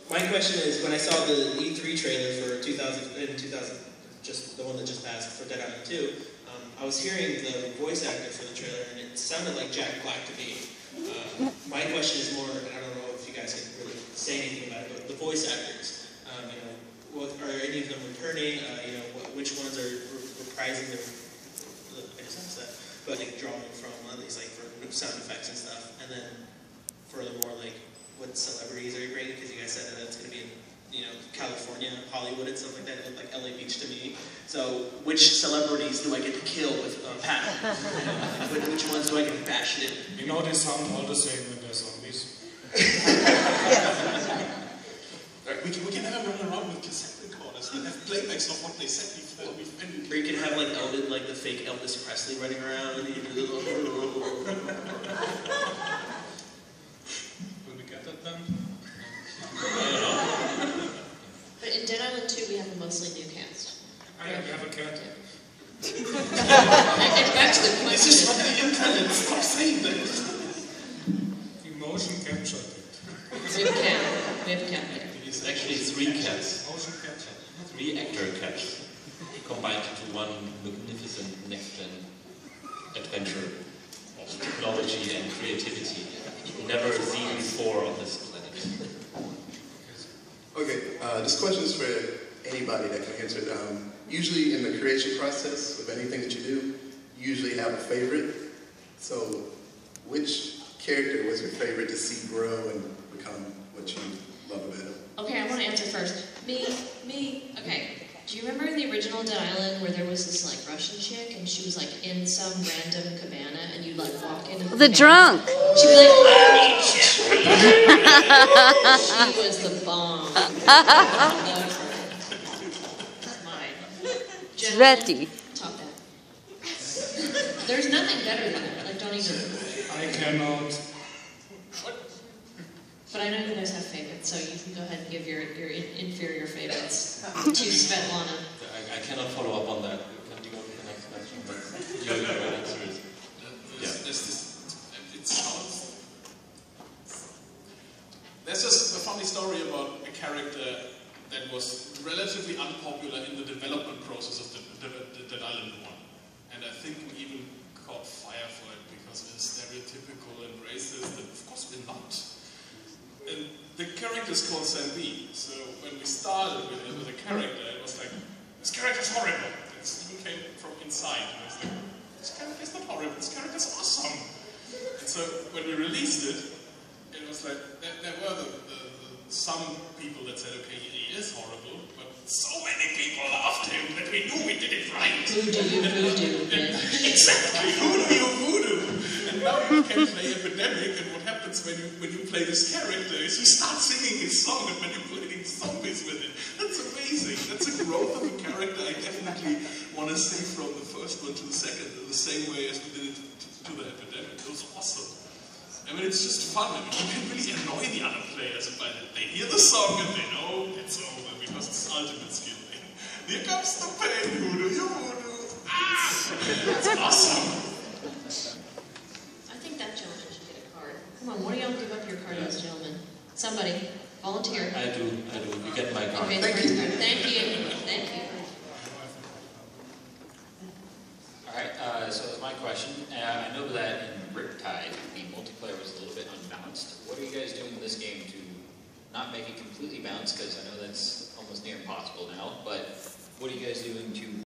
my question is, when I saw the E3 trailer for 2000, just the one that just passed for Dead Island 2, I was hearing the voice actor for the trailer, and it sounded like Jack Black to me. My question is more, and I don't know if you guys can really say anything about it, but the voice actors, are any of them returning? Which ones are reprising their, I just asked that, but like drawing from at least like for sound effects and stuff, and then furthermore, like what celebrities are you bringing? Because you guys said that it's going to be in, California, Hollywood, and stuff like that. It looked like LA Beach to me. So, which celebrities do I get to kill with Pat? Which ones do I get to bash in? They sound all the same when they're zombies. We can have a run around with cassette recorders and have playbacks of what they said before. Or you can have like the fake Elvis Presley running around. Will we get that then? But in Dead Island 2, we have a mostly new cast. I have a cat. And back to the question. This is not the internet. Stop saying that. We motion captured it. We have a cat. We have a cat later. It's actually 3 cats. Motion captured. 3 actor cats combined into one magnificent next-gen adventure of technology and creativity never seen before on this planet. Okay, this question is for anybody that can answer it. Usually in the creation process of anything that you do, you usually have a favorite. So which character was your favorite to see grow and become what you love about it? Okay, I want to answer first. Me. Okay. Do you remember in the original Dead Island where there was this like Russian chick and she was like in some random cabana and you'd like walk into the drunk. She'd be like, I need She was the bomb. Sveti. Top that. There's nothing better than that. Like, don't even. I cannot. But I know you guys have favorites, so you can go ahead and give your inferior favorites to Svetlana. I cannot follow up on that. Can you go to the next question? But your answer is... There's just a funny story about a character that was relatively unpopular in the development process of the Dead Island 1. And I think we even caught fire for it because we're stereotypical and racist, and of course we're not. And the character is called Sam B. So when we started with the character, it was like, this character's horrible. And Steven came from inside. And I was like, this character's not horrible, this character's awesome. And so when we released it, it was like, there were some people that said, okay, he is horrible, but so many people loved him that we knew we did it right. Voodoo. Exactly, voodoo. And now you can play Epidemic, and what happens when you play this character is you start singing his song and manipulating zombies with it. That's amazing. That's a growth of a character I definitely want to see from the first one to the second, in the same way as we did it to the Epidemic. It was awesome. I mean, it's just fun. I mean, you can really annoy the other players by that. They hear the song and they know it's over because it's ultimate skill thing. Here comes the pain, voodoo, you voodoo. Ah! It's awesome. I think that gentleman should get a card. Come on, one of y'all give up your card, those gentlemen. Somebody, volunteer. I do. You get my card. Thank you. Alright, so that's my question. I know that in Riptide, the multiplayer was a little bit unbalanced. What are you guys doing in this game to not make it completely balanced? Because I know that's almost near impossible now, but what are you guys doing to